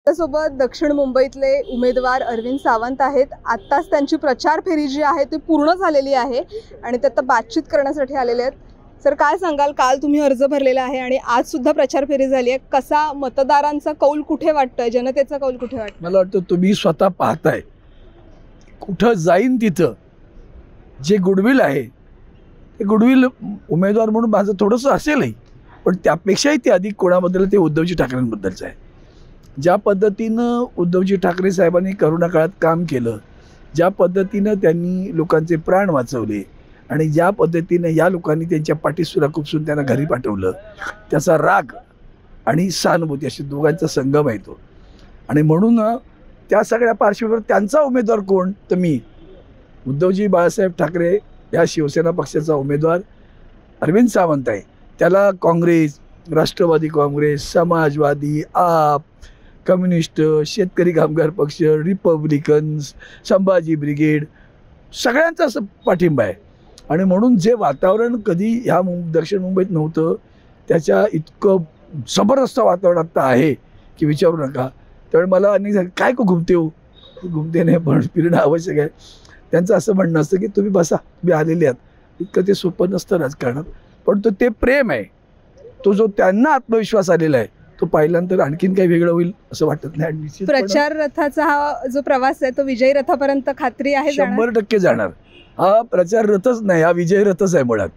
आपल्यासोबत दक्षिण मुंबईतले उमेदवार अरविंद सावंत आहेत। आत्ताच त्यांची प्रचार फेरी जी आहे ती पूर्ण झालेली आहे आणि ते आता बातचीत करण्यासाठी आलेले आहेत। सर, काय सांगाल, काल तुम्ही अर्ज भरलेला आहे आणि आज सुद्धा प्रचार फेरी झाली आहे, कसा मतदारांचा कौल कुठे वाटतोय, जनतेचा कौल कुठे वाटतोय? मला वाटतं तुम्ही स्वतः पाहताय, कुठं जाईन तिथं जे गुडविल आहे ते गुडविल उमेदवार म्हणून माझं थोडंसं असेलही, पण त्यापेक्षाही ते अधिक कोणाबद्दल ते उद्धवजी ठाकरेंबद्दलचं आहे। ज्या पद्धतीनं उद्धवजी ठाकरे साहेबांनी करोना काळात काम केलं, ज्या पद्धतीनं त्यांनी लोकांचे प्राण वाचवले आणि ज्या पद्धतीनं या लोकांनी त्यांच्या पाठीसुरा खुपसून त्यांना घरी पाठवलं, त्याचा राग आणि सहानुभूती अशी दोघांचा संगम आहे तो। आणि म्हणून त्या सगळ्या पार्श्वभूमीवर त्यांचा उमेदवार कोण, तर मी उद्धवजी बाळासाहेब ठाकरे या शिवसेना पक्षाचा उमेदवार अरविंद सावंत आहे। त्याला काँग्रेस, राष्ट्रवादी काँग्रेस, समाजवादी, आप, कम्युनिस्ट, शेतकरी कामगार पक्ष, रिपब्लिकन्स, संभाजी ब्रिगेड सगळ्यांचा पाठिंबा आहे। आणि म्हणून जे वातावरण कधी ह्या दक्षिण मुंबईत नव्हतं, त्याच्या इतकं जबरदस्त वातावरण आता आहे की विचारू नका। त्यामुळे मला अनेक काय को घुमते हो, घुमते नाही पण फिरणं आवश्यक आहे। त्यांचं असं म्हणणं असतं की तुम्ही बसा, तुम्ही आलेले आहात, इतकं ते सोपं नसतं राजकारणात, पण ते प्रेम आहे, तो जो त्यांना आत्मविश्वास आलेला आहे तो पाहिल्यानंतर आणखीन काही वेगळं होईल असं वाटत नाही। प्रचार रथाचा हा जो प्रवास आहे तो विजयी रथापर्यंत खात्री आहे? 100% जाणार। हा प्रचार रथच नाही, हा विजय रथच आहे मुळात।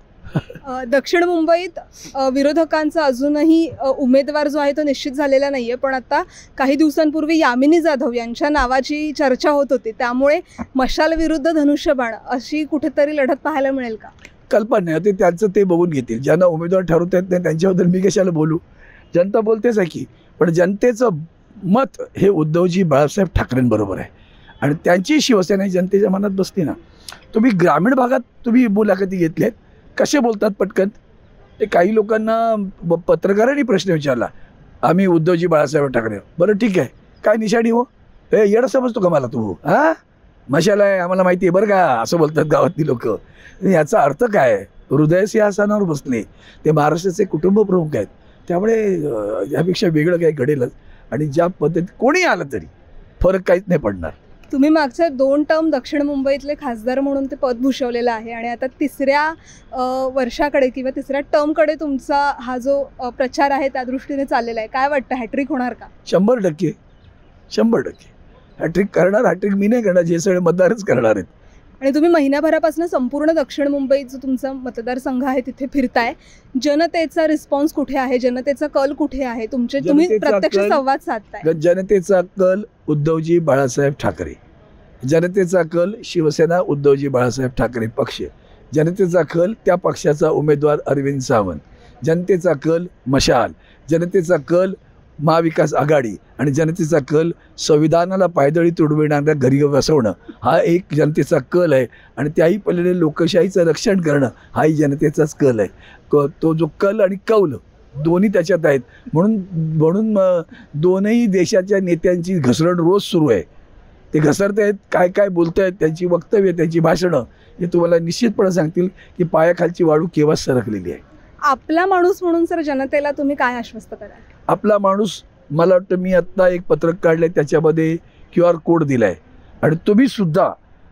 दक्षिण मुंबईत विरोधकांचा अजूनही उमेदवार जो आहे तो निश्चित झालेला नाहीये, पण आता काही दिवसांपूर्वी यामिनी जाधव यांच्या नावाची चर्चा होत होती, त्यामुळे मशाल विरुद्ध धनुष्यबाण अशी कुठेतरी लढत पाहायला मिळेल का? कल्पना नाही, ते त्यांचं ते बघून घेतील। ज्यांना उमेदवार ठरवता येत नाही त्यांच्याबद्दल मी कशाला बोलू, जनता बोलतेच आहे की। पण जनतेचं मत हे उद्धवजी बाळासाहेब ठाकरेंबरोबर आहे आणि त्यांची शिवसेना जनतेच्या मनात बसते ना। तुम्ही ग्रामीण भागात तुम्ही मुलाखती घेतल्यात, कसे बोलतात पटकन ते। काही लोकांना पत्रकारांनी प्रश्न विचारला, आम्ही उद्धवजी बाळासाहेब ठाकरे, बरं ठीक आहे, काय निशाणी हो, हे येडं समजतो का मला तू, हां मशाला आहे आम्हाला माहिती आहे बरं का, असं बोलतात गावातली लोक। याचा अर्थ काय, हृदय सिंहासनावर बसले, ते महाराष्ट्राचे कुटुंब प्रमुख आहेत, त्यामुळे यापेक्षा वेगळं काही घडेलच। आणि ज्या पद्धतीत कोणी आलं तरी फरक काहीच नाही पडणार। तुम्ही मागच्या 2 टर्म दक्षिण मुंबईतले खासदार म्हणून ते पद भूषवलेलं आहे आणि आता तिसऱ्या वर्षाकडे किंवा तिसऱ्या टर्मकडे तुमचा हा जो प्रचार आहे त्या दृष्टीने चाललेला आहे, काय वाटतं, हॅट्रिक होणार का? 100% 100% हॅट्रिक करणार। हॅट्रिक मी नाही करणार, जे सगळे मतदारच करणार आहेत। आणि तुम्ही महिन्याभरापासून संपूर्ण दक्षिण मुंबईत जो तुमचा मतदारसंघ आहे तिथे फिरताय, जनतेचा रिस्पॉन्स कुठे आहे, जनतेचा कल कुठे आहे, तुम्ही प्रत्यक्ष संवाद साधताय? जनतेचा कल उद्धवजी बाळासाहेब ठाकरे, जनतेचा कल शिवसेना उद्धवजी बाळासाहेब ठाकरे पक्ष, जनतेचा कल त्या पक्षाचा उमेदवार अरविंद सावंत, जनतेचा कल मशाल, जनतेचा कल महाविकास आघाडी आणि जनतेचा कल संविधानाला पायदळी तुडविणाऱ्या घरी बसवणं, हा एक जनतेचा कल आहे। आणि त्याही पलीकडे लोकशाहीचं रक्षण करणं हाही जनतेचाच कल आहे। तो जो कल आणि कौल दोन्ही त्याच्यात आहेत। म्हणून दोनही देशाच्या नेत्यांची घसरण रोज सुरू आहे। ते घसरत आहेत, काय काय बोलत आहेत, त्यांची वक्तव्य, त्यांची भाषणं हे तुम्हाला निश्चितपणे सांगतील की पायाखालची वाळू केव्हा सरकलेली आहे। आपला माणूस म्हणून सर जनतेला तुम्ही काय आश्वस्त कराल? आपला माणूस, मला वाटतं मी आत्ता एक पत्रक काढलं आहे, त्याच्यामध्ये QR कोड दिला आहे। आणि तुम्ही सुद्धा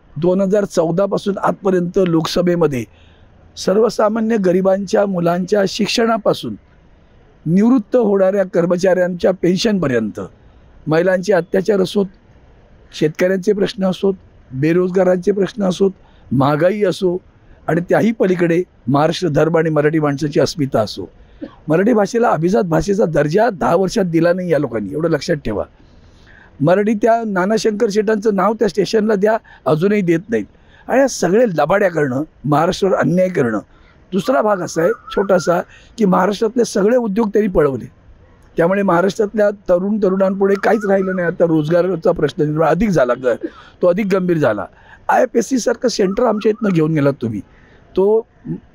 2014 पासून आजपर्यंत लोकसभेमध्ये सर्वसामान्य गरिबांच्या मुलांच्या शिक्षणापासून निवृत्त होणाऱ्या कर्मचाऱ्यांच्या पेन्शनपर्यंत, महिलांचे अत्याचार असोत, शेतकऱ्यांचे प्रश्न असोत, बेरोजगारांचे प्रश्न असोत, महागाई असो आणि त्याही पलीकडे महाराष्ट्र धर्म आणि मराठी माणसाची अस्मिता असो, मराठी भाषेला अभिजात भाषेचा दर्जा 10 वर्षात दिला नाही या लोकांनी, एवढं लक्षात ठेवा। मराठी त्या नाना शंकर शेटांचं नाव त्या स्टेशनला द्या, अजूनही देत नाहीत। आणि या सगळे लबाड्या करणं, महाराष्ट्रावर अन्याय करणं। दुसरा भाग असा आहे छोटासा की महाराष्ट्रातले सगळे उद्योग त्यांनी पळवले, त्यामुळे महाराष्ट्रातल्या तरुणांपुढे काहीच राहिलं नाही। आता रोजगाराचा प्रश्न अधिक झाला, तो अधिक गंभीर झाला। IFSC सारखं सेंटर आमच्या इथनं घेऊन गेलात तुम्ही, तो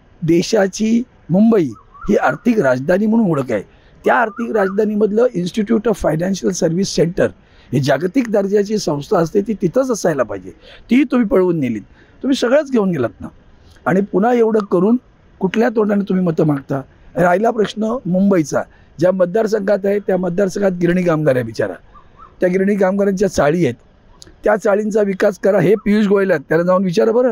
देशाची मुंबई ही आर्थिक राजधानी म्हणून ओळख आहे। त्या आर्थिक राजधानीमधलं institute of financial service centre ही जागतिक दर्जाची संस्था असते, ती तिथंच असायला पाहिजे, ती तुम्ही पळवून नेलीत। तुम्ही सगळंच घेऊन गेलात ना। आणि पुन्हा एवढं करून कुठल्या तोंडाने तुम्ही मतं मागता? राहिला प्रश्न मुंबईचा, ज्या मतदारसंघात आहे त्या मतदारसंघात गिरणी कामगार आहे बिचारा, त्या गिरणी कामगारांच्या चाळी आहेत, त्या चाळींचा विकास करा. हे पियुष गोयल आहेत, त्याला जाऊन विचारा बरं.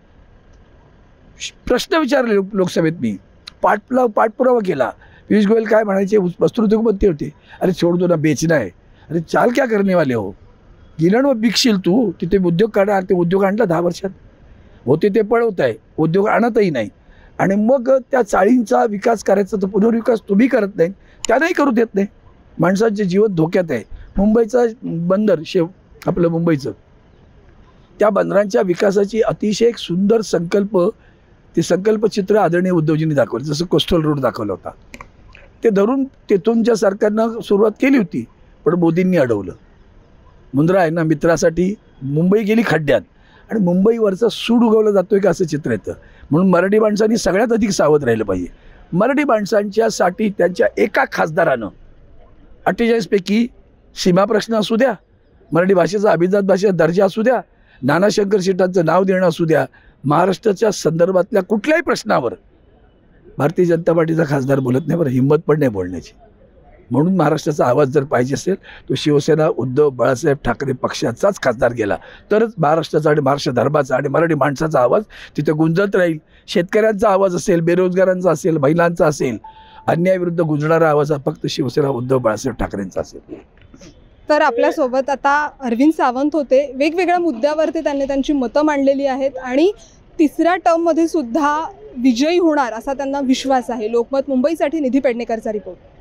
प्रश्न विचारले लोकसभेत, मी पाठपुरावा केला. पियुष गोयल काय म्हणायचे, वस्त्रोद्योग मंत्री होते, अरे छोड़ दो ना, बेचना है. अरे चाल क्या करने वाले हो, गिरण विकशील तू, तिथे उद्योग काढा. ते उद्योग आणला 10 वर्षात, होते ते पळवत आहे, उद्योग आणतही नाही. आणि मग त्या चाळींचा विकास करायचा, तर पुनर्विकास तुम्ही करत नाही, त्यांनाही करू देत नाही. माणसांचे जीवन धोक्यात आहे. मुंबईचा बंदर आपलं मुंबईचं, त्या बंदरांच्या विकासाची अतिशय एक सुंदर संकल्प, ते संकल्पचित्र आदरणीय उद्धवजींनी दाखवलं. जसं कोस्टल रोड दाखवला होता, ते धरून तेथूनच्या सरकारनं सुरुवात केली होती, पण मोदींनी अडवलं. मुंद्रा आहे ना, मित्रासाठी मुंबई गेली खड्ड्यात, आणि मुंबईवरचा सूड उगवला जातोय का असं चित्र येतं. म्हणून मराठी माणसांनी सगळ्यात अधिक सावध राहिलं पाहिजे. मराठी माणसांच्यासाठी त्यांच्या एका खासदारानं 48 पैकी सीमा प्रश्न असू द्या, मराठी भाषेचा अभिजात भाषेचा दर्जा असू द्या, नाना शंकर शेटांचं नाव देणं असू द्या, महाराष्ट्राच्या संदर्भातल्या कुठल्याही प्रश्नावर भारतीय जनता पार्टीचा खासदार बोलत नाही. बरं, हिंमत पण नाही बोलण्याची. म्हणून महाराष्ट्राचा आवाज जर पाहिजे असेल, तो शिवसेना उद्धव बाळासाहेब ठाकरे पक्षाचाच खासदार गेला तरच महाराष्ट्राचा आणि महाराष्ट्र धर्माचा आणि मराठी माणसाचा आवाज तिथे गुंजत राहील. शेतकऱ्यांचा आवाज असेल, बेरोजगारांचा असेल, महिलांचा असेल, अन्यायाविरुद्ध गुंजणारा आवाज हा फक्त शिवसेना उद्धव बाळासाहेब ठाकरेंचा असेल. तर आपल्यासोबत आता अरविंद सावंत होते. वेगवेगळ्या मुद्द्यावरती त्यांनी त्यांची मतं मांडलेली आहेत आणि तिसऱ्या टर्ममध्ये सुद्धा विजयी होणार असा त्यांना विश्वास आहे. लोकमत मुंबईसाठी निधी पेडणेकरचा रिपोर्ट.